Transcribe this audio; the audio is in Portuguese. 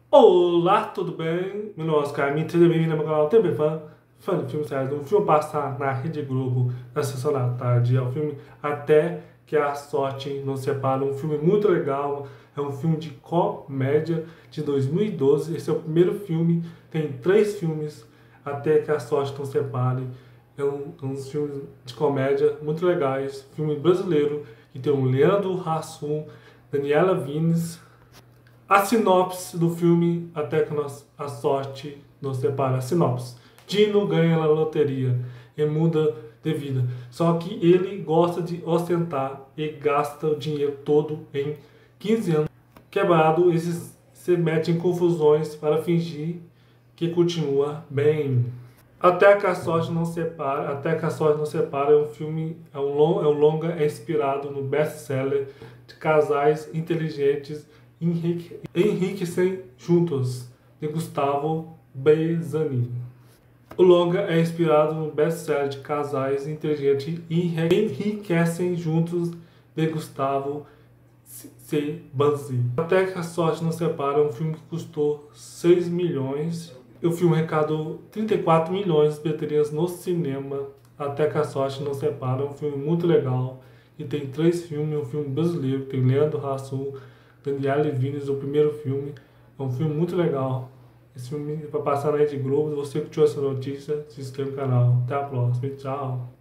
Olá, tudo bem? Meu nome é Oscar, seja bem-vindo ao meu canal TV Fã de filmes séries. Um filme passa na Rede Globo, na sessão da tarde. É um filme Até que a Sorte nos Separa. Um filme muito legal, é um filme de comédia de 2012. Esse é o primeiro filme, tem 3 filmes, Até que a Sorte nos Separe. É uns filmes de comédia muito legais. Filme brasileiro, que tem o Leandro Hassum, Daniela Vinnes. A sinopse do filme Até que a Sorte nos Separa. A sinopse. Dino ganha na loteria e muda de vida. Só que ele gosta de ostentar e gasta o dinheiro todo em 15 anos. Quebrado, ele se mete em confusões para fingir que continua bem. Até que a Sorte não separa. Até que a Sorte não separa é um filme, é um longa, é inspirado no best-seller de casais inteligentes enriquecem juntos, de Gustavo Bezzani. O longa é inspirado no best-seller de casais inteligentes enriquecem juntos, de Gustavo C. Banzi. Até que a Sorte não separa é um filme que custou 6 milhões. O filme arrecadou 34 milhões de bilheterias no cinema. Até que a Sorte não separa é um filme muito legal. E tem 3 filmes, um filme brasileiro, tem Leandro Hassum, Daniela Vinnes, o primeiro filme. É um filme muito legal. Esse filme vai passar na Rede Globo. Se você curtiu essa notícia, se inscreva no canal. Até a próxima. Tchau.